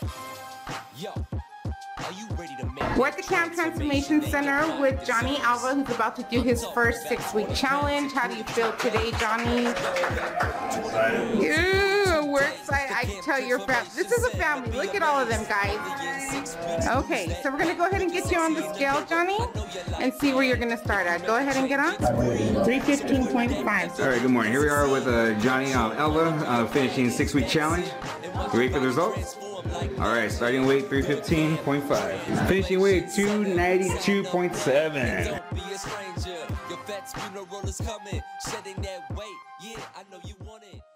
We're at the Camp Transformation Center with Johnny Alva, who's about to do his first 6-week challenge. How do you feel today, Johnny? Excited. Ew, we're excited. I can tell your family. This is a family. Look at all of them, guys. Okay, so we're going to go ahead and get you on the scale, Johnny, and see where you're going to start at. Go ahead and get on. 315.5. All right, good morning. Here we are with Johnny Alva finishing 6-week challenge. You ready for the results? All right, starting weight 315.5. Finishing weight 292.7.